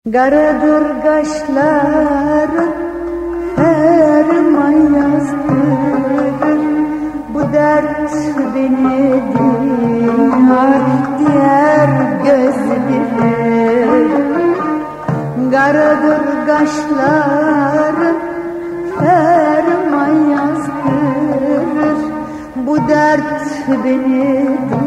Karadır kaşların ferman yazdırır. Bu dert beni diğer gözlerim. Karadır kaşların ferman yazdırır. Bu dert beni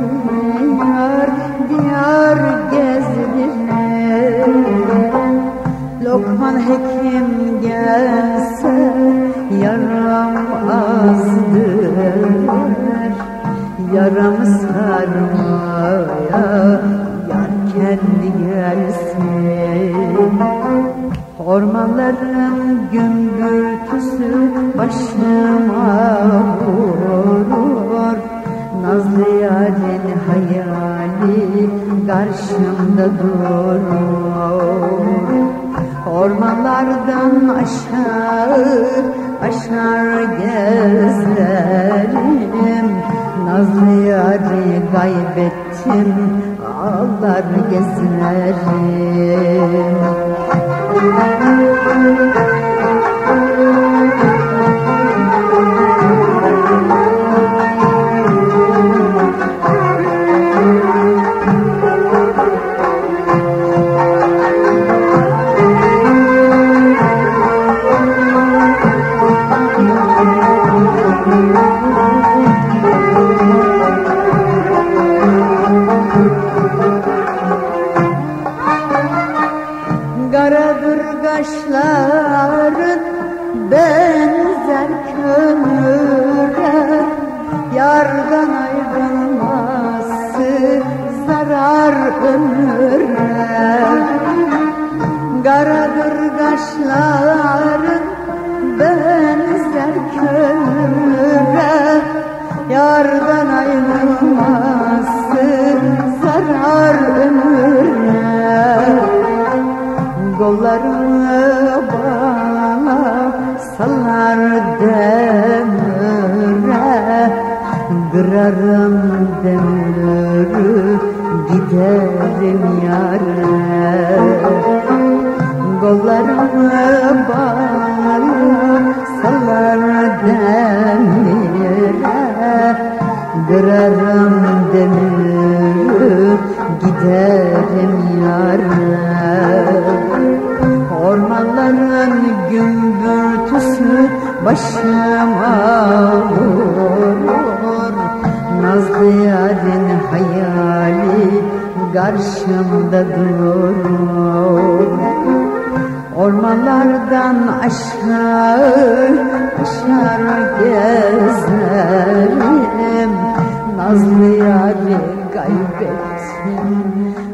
diyar gezdirir. Lokman hekim gelse yaram azdır. Yaramı sarmaya yar kendi gelsin. Ormanların gümbürtüsü başıma vurur. Nazlı yarın hayali karşımda durur. Ormanlardan aşar gezerim. Nazlı yarı kaybettim, ağlar gezerim. Karadır kaşların benzer kömüre. Yardan ayrılması zarar ömüre. Karadır kaşların benzer kömüre. Yardan ayrılması zarar ömüre. Kollarını bana salar demire. Kırarım demiri, giderim yâre. Kollarını bana salar demire. Kırarım demiri, giderim yâre. Ormanların gümbürtüsü başıma vurur. Nazlı yarın hayali karşımda durur. Ormanlardan aşar gezerim. Nazlı yarı kaybettim,